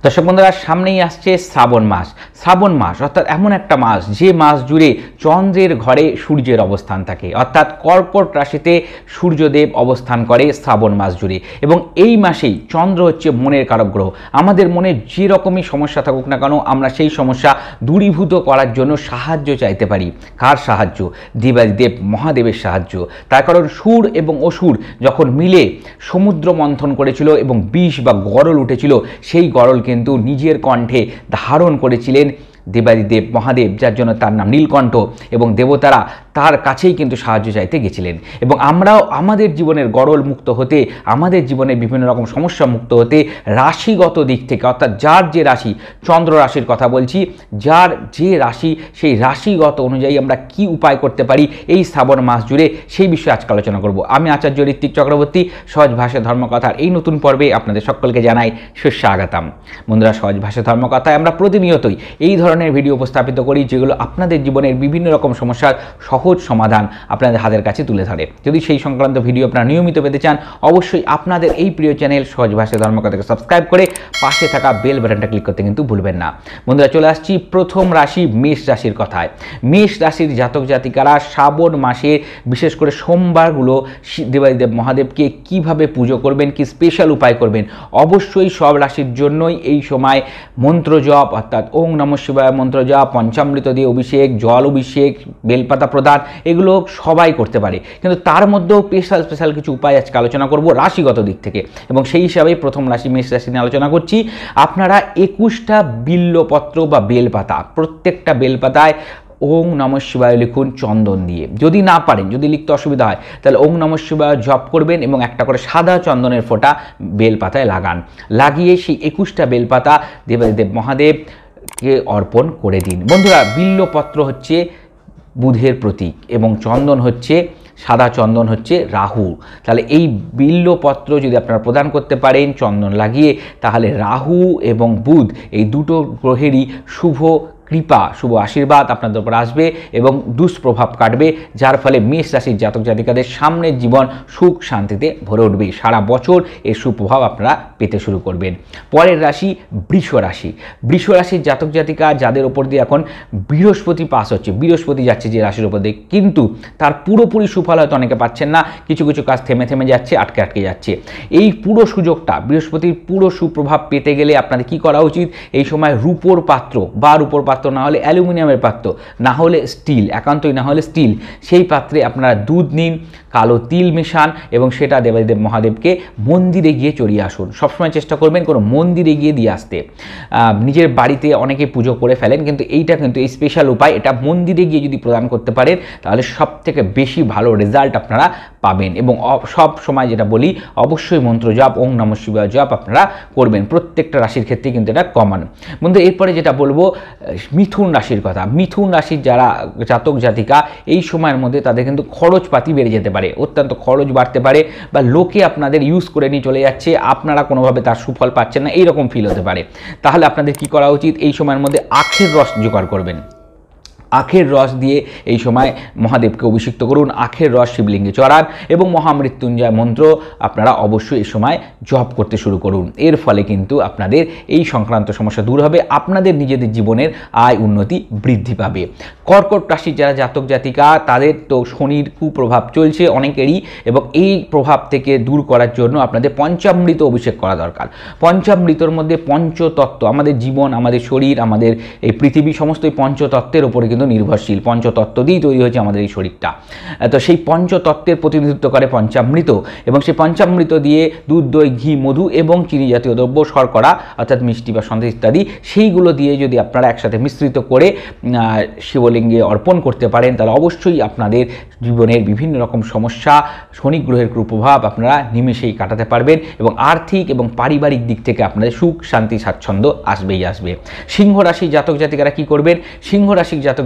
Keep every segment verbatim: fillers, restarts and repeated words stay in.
दर्शक बंधुरा सामनेई आसছে শ্রাবণ मास श्रावण मास अर्थात एमन एक मास जे मास जुड़े चंद्रेर घरे सूर्येर अवस्थान थाके अर्थात कर्कट राशिते सूर्यदेव अवस्थान करे श्रावण मास जुड़े एबं एई मासेई चंद्र हच्छे मनेर कारक ग्रह। आमादेर मने जे रकमई समस्या थाकुक ना केन आमरा सेई समस्या दूरीभूत करार जोन्नो साहाज्य चाइते पारी। कार साहाज्य? देवादिदेव महादेवेर साहाज्य। तार कारण सूर एबं असुर जखन मिले समुद्र मंथन करेछिलो एबं विष बा गरल उठेछिलो सेई गरल किन्तु निजेर कण्ठे धारण करेछिलेन देवादिदेव महादेव, जार जन्य तार नाम नीलकण्ठ एवं देवतारा तार काछेई किन्तु साहाज्य चाइते गेछिलेन। एवं आमराओ आमादेर जीवनेर गरल मुक्त होते आमादेर जीवने विभिन्न रकम समस्या मुक्त होते राशिगत दिक थेके अर्थात जार जे राशि चंद्र राशिर कथा बोलछि जार जे राशि सेई राशिगत अनुयायी आमरा कि उपाय करते पारी एई श्रावण मास जुड़े सेई विषये आजके आलोचना करब। आमि आचार्य ऋत्विक चक्रवर्ती सहज भाषा धर्मकथार एई नतुन पर्वे आपनादेर सकलके जानाई सुस्वागतम। बंधुरा सहज भाषा धर्मकथाय आमरा प्रतिनियतई एई धरनेर भिडियो उपस्थापित करी जेगुलो आपनादेर जीवनेर विभिन्न रकम समस्यार सहज समाधान आपनादेर हातेर काछे तुले धरे। यदि सेई संक्रांत भिडियो आपनारा नियमित पेते चान अवश्यई आपनादेर एई प्रिय चैनल सहज भाषा धर्मकथाके सबस्क्राइब करे पाशे थाका बेल बाटनटा क्लिक करते किन्तु भुलबेन ना। बंधुरा चले आसछि प्रथम राशि मेष राशिर कथाय। मेष राशिर जातक जातिकारा श्रावण मासे विशेष करे सोमबारगुलो देवादिदेव महादेवके किभाबे पुजो करबेन कि स्पेशल उपाय करबेन अवश्यई सब राशिर जोन्नोई एई समय मंत्र जप अर्थात ओम नमः शिवाय मंत्र जप पंचामृत दिये अभिषेक जल अभिषेक बेलपाता प्रदान एगुलो सबाई करते पारे किन्तु तार मध्येও स्पेशल स्पेशल किछु उपाय आजके आलोचना करब राशिगत दिक थेके एबं सेई हिसाबे प्रथम राशि मेष राशि निये आलोचना करछि। आपनारा एकुशटा बिल्लपत्र बा बेलपाता प्रत्येकटा बेलपाताय ओम नमः शिवाय लिखुन चंदन दिए। यदि ना पारेन यदि लिखते असुविधा है ताहले ओम नमः शिवाय जप करबेन एबं एकटा करे सादा चंदनेर फोटा बेलपाताय लागान लागिए सेई एकुशटा बेलपाता देवादिदेव महादेव के अर्पण करे दिन। बंधुरा बिल्लपत्र हच्छे बुधेर प्रतीक एवं चंदन हच्छे सादा चंदन हच्छे राहु। ताहले एई बिल्लपत्र यदि आपनारा प्रदान करते पारेन चंदन लागिए ताहले राहु एवं बुध एई दुटो ग्रहेरই शुभ कृपा शुभ आशीर्वाद आपनादेर उपर आसबे एवं दुष्प्रभाव काटबे जार फले मेष राशिर जातक जातिकादेर सामনের जीवन सुख शांतिते भरे उठबे सारा बछर एर सुप्रभाव आपनारा पेते शुरू करबेन। परेर राशि बृष राशि। बृष राशिर जातक जातिका जादेर उपर दिये एखन बृहस्पति पास हच्छे बृहस्पति जाच्छे जे राशिर उपर दिये किन्तु तार पुरोपुरि सुफल हयतो अनेके पाच्छेन ना किछु किछु काज थेमे थेमे जाच्छे आटके आटके जाच्छे। एई पुरो सुयोगटा बृहस्पतिर पुरो सुप्रभाव पेते गेले आपनादेर कि करा उचित एई समय रूपोर पात्र बा रूपोर पात्र ना होले অ্যালুমিনিয়ামের पात्र ना होले स्टील एकान्तई ना होले स्टील सेई पात्रे आपनारा दूध निन कालो तिल मिशान एवं सेटा देवादिदेव महादेवके मंदिरे गिये चढ़िए आसुन। सब समय चेष्टा करबेन कोनो मंदिरे गिये दिये आसते। निजेर बाड़ीते अनेके पुजो करे फेलेन किन्तु एइटा किन्तु एई स्पेशल उपाय एटा मंदिरे गिये यदि प्रदान करते पारेन ताहले सबथेके बेशी भालो रेजाल्ट आपनारा पाबेन एबं सब समय जेटा बोली अवश्यई मंत्र जप ओम नमः शिवाय जप आपनारा करबेन प्रत्येकटा राशिर क्षेत्रे किन्तु एटा कमन। बंधु एरपरे जेटा बोलबो मिथुन राशिर कथा। मिथुन राशिर जारा जातक जातिका एई समयेर मध्ये तादेर किन्तु खरचपाती बेड़े जेते पारे अत्यंत खरच बाड़ते पारे बा लोके आपनादेर यूज करे निये चले जाच्छे आपनारा कोनोभावे तार सुफल पाচ্ছেন না এইরকম ফিল হতে পারে। তাহলে আপনাদের কি করা উচিত এই সময়ের মধ্যে আখের রস জোগাড় করবেন। आखेर रस दिए এই সময় মহাদেবকে অভিষিক্ত করুন আখের রস শিবলিঙ্গে চড়ান এবং মহামৃত্যুঞ্জয় মন্ত্র আপনারা অবশ্যই এই সময় জপ করতে শুরু করুন। এর ফলে কিন্তু আপনাদের এই সংক্রান্ত সমস্যা দূর হবে আপনাদের নিজেদের জীবনের আয় উন্নতি বৃদ্ধি পাবে। কর্কট রাশির যারা জাতক জাতিকা তাদের তো শনির কুপ্রভাব চলছে অনেকেরই এবং এই প্রভাব থেকে দূর করার জন্য আপনাদের পঞ্চামৃত অভিষেক করা দরকার। পঞ্চামৃতর মধ্যে পঞ্চতত্ত্ব আমাদের জীবন আমাদের শরীর আমাদের এই পৃথিবী সমস্ত পঞ্চতত্ত্বের উপরে निर्भरशील पंचतत्व दिए तैरी হয়েছে আমাদের এই শরীরটা। তো সেই পঞ্চতত্ত্বের প্রতিনিধিত্ব করে পঞ্চামৃত এবং সেই পঞ্চামৃত দিয়ে দুধ দই ঘি মধু এবং চিনি জাতীয় দ্রব্য শর্করা অর্থাৎ মিষ্টি বা সন্দেশ ইত্যাদি সেইগুলো দিয়ে যদি আপনারা একসাথে মিশ্রিত করে শিবলিঙ্গে অর্পণ করতে পারেন তাহলে অবশ্যই আপনাদের জীবনের বিভিন্ন রকম সমস্যা শনি গ্রহের কুপ্রভাব আপনারা নিমেষেই কাটাতে পারবেন এবং আর্থিক এবং পারিবারিক দিক থেকে আপনাদের সুখ শান্তি স্বাচ্ছন্দ্য আসবেই আসবে। সিংহ রাশির জাতক জাতিকারা কি করবেন? সিংহ রাশির জাতক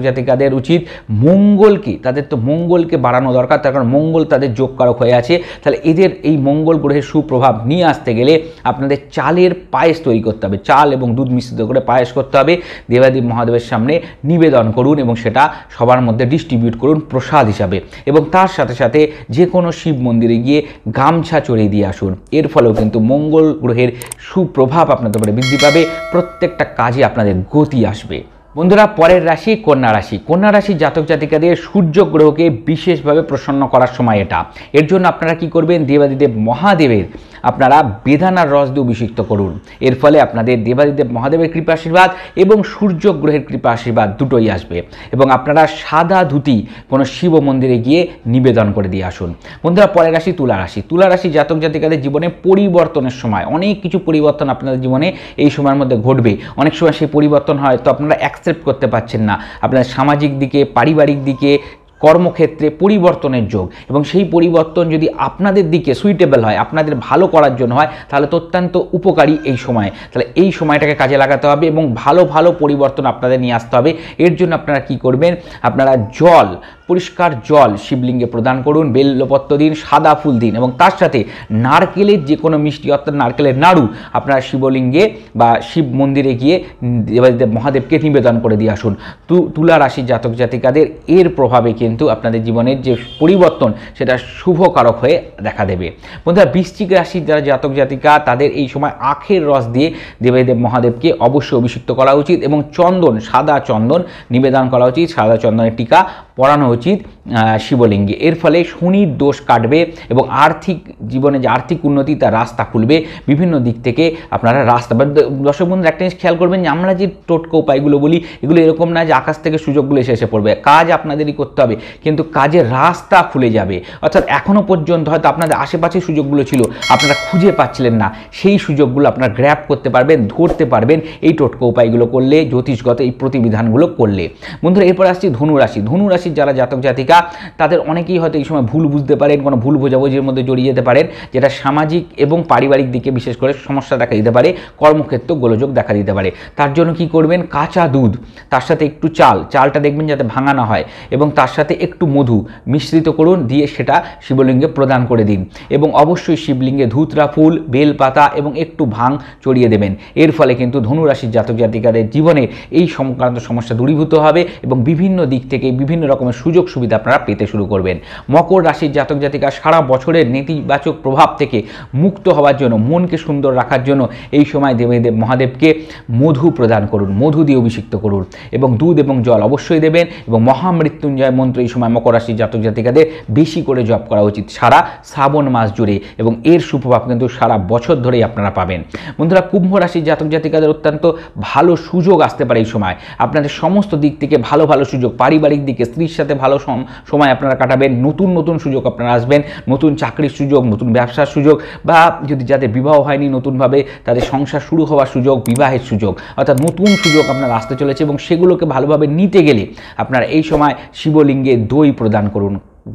জাতিকাদের উচিত মঙ্গলকে, তাদের তো মঙ্গলকে বাড়ানো দরকার, তার কারণ মঙ্গল তাদের যোগকারক হয়ে আছে। তাহলে এদের এই মঙ্গল গ্রহের সুপ্রভাব নিয়ে আসতে গেলে আপনাদের চালের পায়েস তৈরি করতে হবে, চাল এবং দুধ মিশ্রিত করে পায়েস করতে হবে, দেবাদেব মহাদেবের সামনে নিবেদন করুন এবং সেটা সবার মধ্যে ডিস্ট্রিবিউট করুন প্রসাদ হিসাবে। এবং তার সাথে সাথে যে কোনো শিব মন্দিরে গিয়ে গামছা চড়িয়ে দিয়ে আসুন। এর ফলেও কিন্তু মঙ্গল গ্রহের সুপ্রভাব আপনাদের উপরে বৃদ্ধি পাবে, প্রত্যেকটা কাজে আপনাদের গতি আসবে। বন্ধুরা, পরের রাশি কন্যা রাশি। কন্যা রাশির জাতক জাতিকাদের সূর্য গ্রহকে বিশেষভাবে প্রসন্ন করার সময় এটা। এর জন্য আপনারা কি করবেন, দেবাদিদেব মহাদেবের আপনারা বেদানার রস দিয়ে অভিষিক্ত করুন। এর ফলে আপনাদের দেবাদিদেব মহাদেবের কৃপা আশীর্বাদ এবং সূর্য গ্রহের কৃপা আশীর্বাদ দুটোই আসবে। এবং আপনারা সাদা ধুতি কোনো শিব মন্দিরে গিয়ে নিবেদন করে দিয়ে আসুন। বন্ধুরা, পরের রাশি তুলা রাশি। তুলা রাশি জাতক জাতিকাদের জীবনে পরিবর্তনের সময়, অনেক কিছু পরিবর্তন আপনাদের জীবনে এই সময়ের মধ্যে ঘটবে। অনেক সময় সেই পরিবর্তন হয় তো আপনারা অ্যাকসেপ্ট করতে পারছেন না, আপনার সামাজিক দিকে, পারিবারিক দিকে, কর্মক্ষেত্রে পরিবর্তনের যোগ। এবং সেই পরিবর্তন যদি আপনাদের দিকে সুইটেবল হয়, আপনাদের ভালো করার জন্য হয়, তাহলে তো অত্যন্ত উপকারী এই সময়। তাহলে এই সময়টাকে কাজে লাগাতে হবে এবং ভালো ভালো পরিবর্তন আপনাদের নিয়ে আসতে হবে। এর জন্য আপনারা কি করবেন, আপনারা জল, পরিষ্কার জল শিবলিঙ্গে প্রদান করুন, বেলপত্র দিন, সাদা ফুল দিন এবং তার সাথে নারকেলের যে কোনো মিষ্টি অর্থাৎ নারকেলের নাড়ু আপনারা শিবলিঙ্গে বা শিব মন্দিরে গিয়ে দেবাদিদেব মহাদেবকে নিবেদন করে দিয়ে আসুন। তুলা রাশির জাতক জাতিকাদের এর প্রভাবে কিন্তু আপনাদের জীবনের যে পরিবর্তন সেটা শুভকারক হয়ে দেখা দেবে। বন্ধুরা, বৃশ্চিক রাশির যারা জাতক জাতিকা তাদের এই সময় আখের রস দিয়ে দেবাদিদেব মহাদেবকে অবশ্যই অভিষিক্ত করা উচিত এবং চন্দন, সাদা চন্দন নিবেদন করা উচিত, সাদা চন্দনের টিকা পরানো উচিত শিবলিঙ্গে। এর ফলে শনির দোষ কাটবে এবং আর্থিক জীবনে যে আর্থিক উন্নতি তার রাস্তা খুলবে। বিভিন্ন দিক থেকে আপনারা রাস্তা, দর্শক বন্ধুরা একটা জিনিস খেয়াল করবেন যে আমরা যে টোটকা উপায়গুলো বলি এগুলো এরকম না যে আকাশ থেকে সুযোগগুলো এসে এসে পড়বে। কাজ আপনাদেরই করতে হবে, কিন্তু কাজের রাস্তা খুলে যাবে। অর্থাৎ এখনও পর্যন্ত হয়তো আপনাদের আশেপাশে সুযোগগুলো ছিল, আপনারা খুঁজে পাচ্ছিলেন না, সেই সুযোগগুলো আপনারা গ্র্যাব করতে পারবেন, ধরতে পারবেন এই টোটকা উপায়গুলো করলে, জ্যোতিষগত এই প্রতিবিধানগুলো করলে। বন্ধুরা, এরপর আসছি ধনুরাশি। ধনুরাশি যারা জাতক জাতিকা তাদের অনেকেই হয়তো এই সময় ভুল বুঝতে পারেন, কোনো ভুল বোঝাবুঝির মধ্যে জড়িয়ে যেতে পারেন, যেটা সামাজিক এবং পারিবারিক দিকে বিশেষ করে সমস্যা দেখা দিতে পারে, কর্মক্ষেত্র গোলযোগ দেখা দিতে পারে। তার জন্য কি করবেন, কাঁচা দুধ, তার সাথে একটু চাল, চালটা দেখবেন যাতে ভাঙা না হয়, এবং তার সাথে একটু মধু মিশ্রিত করুন, দিয়ে সেটা শিবলিঙ্গে প্রদান করে দিন। এবং অবশ্যই শিবলিঙ্গে ধুতরা ফুল, বেলপাতা এবং একটু ভাং চড়িয়ে দেবেন। এর ফলে কিন্তু ধনুরাশির জাতক জাতিকাদের জীবনে এই সংক্রান্ত সমস্যা দূরীভূত হবে এবং বিভিন্ন দিক থেকে বিভিন্ন রকমের সুযোগ সুবিধা আপনারা পেতে শুরু করবেন। মকর রাশির জাতক জাতিকা সারা বছরের নেতিবাচক প্রভাব থেকে মুক্ত হওয়ার জন্য, মনকে সুন্দর রাখার জন্য এই সময় দেবাদিদেব মহাদেবকে মধু প্রদান করুন, মধু দিয়ে অভিষিক্ত করুন এবং দুধ এবং জল অবশ্যই দেবেন। এবং মহামৃত্যুঞ্জয় মন্ত্র এই সময় মকর রাশির জাতক জাতিকাদের বেশি করে জপ করা উচিত সারা শ্রাবণ মাস জুড়ে, এবং এর সুপ্রভাব কিন্তু সারা বছর ধরেই আপনারা পাবেন। বন্ধুরা, কুম্ভ রাশির জাতক জাতিকাদের অত্যন্ত ভালো সুযোগ আসতে পারে এই সময়। আপনাদের সমস্ত দিক থেকে ভালো ভালো সুযোগ, পারিবারিক দিকে স্ত্রীর সাথে ভালো সময় আপনারা কাটাবেন, নতুন নতুন সুযোগ আপনারা আসবেন, নতুন চাকরির সুযোগ, নতুন ব্যবসার সুযোগ, বা যদি যাদের বিবাহ হয়নি নতুনভাবে তাদের সংসার শুরু হওয়ার সুযোগ, বিবাহের সুযোগ, অর্থাৎ নতুন সুযোগ আপনার আসতে চলেছে। এবং সেগুলোকে ভালোভাবে নিতে গেলে আপনারা এই সময় শিবলিঙ্গে দই প্রদান করুন,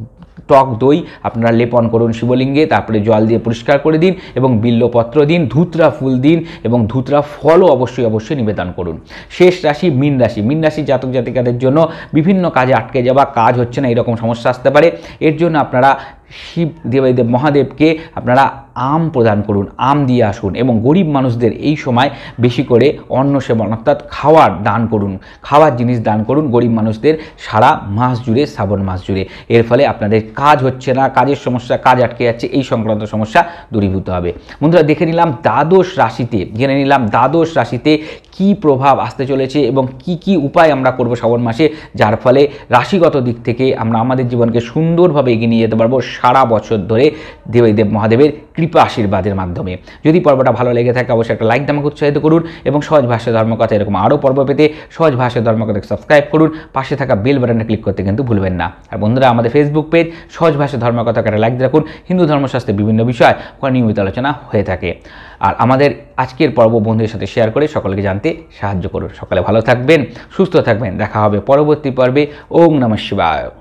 টক দই আপনারা লেপন করুন শিবলিঙ্গে, তারপরে জল দিয়ে পরিষ্কার করে দিন এবং বিল্লপত্র দিন, ধুতরা ফুল দিন এবং ধুতরা ফলও অবশ্যই অবশ্যই নিবেদন করুন। শেষ রাশি মীন রাশি। মীন রাশি জাতক জাতিকাদের জন্য বিভিন্ন কাজে আটকে যাওয়া, কাজ হচ্ছে না, এরকম সমস্যা আসতে পারে। এর জন্য আপনারা শিব দেবাদিদেব মহাদেবকে আপনারা আম প্রদান করুন, আম দিয়ে আসুন এবং গরিব মানুষদের এই সময় বেশি করে অন্ন সেবন অর্থাৎ খাওয়ার দান করুন, খাওয়ার জিনিস দান করুন গরিব মানুষদের সারা মাস জুড়ে, শ্রাবণ মাস জুড়ে। এর ফলে আপনাদের কাজ হচ্ছে না, কাজের সমস্যা, কাজ আটকে যাচ্ছে, এই সংক্রান্ত সমস্যা দূরীভূত হবে। বন্ধুরা, দেখে নিলাম দ্বাদশ রাশিতে, জেনে নিলাম দ্বাদশ রাশিতে কি প্রভাব আসতে চলেছে এবং কি কি উপায় আমরা করব শ্রাবণ মাসে, যার ফলে রাশিগত দিক থেকে আমরা আমাদের জীবনকে সুন্দরভাবে এগিয়ে নিয়ে যেতে পারবো সারা বছর ধরে দেবাদিদেব মহাদেবের কৃপা আশীর্বাদের মাধ্যমে। যদি পর্বটা ভালো লেগে থাকে অবশ্যই একটা লাইক আমাকে উৎসাহিত করুন এবং সহজ ভাষায় ধর্মকথা এরকম আরও পর্ব পেতে সহজ ভাষায় ধর্মকথাকে সাবস্ক্রাইব করুন, পাশে থাকা বেল বাটনে ক্লিক করতে কিন্তু ভুলবেন না। আর বন্ধুরা, আমাদের ফেসবুক পেজ সহজ ভাষায় ধর্মকথাকে একটা লাইক রাখুন, হিন্দু ধর্মশাস্ত্রে বিভিন্ন বিষয় নিয়মিত আলোচনা হয়ে থাকে। আর আমাদের আজকের পর্ব বন্ধুদের সাথে শেয়ার করে সকলকে জানতে সাহায্য করুন। সকালে ভালো থাকবেন, সুস্থ থাকবেন, দেখা হবে পরবর্তী পর্বে। ওম নমঃ শিবায়।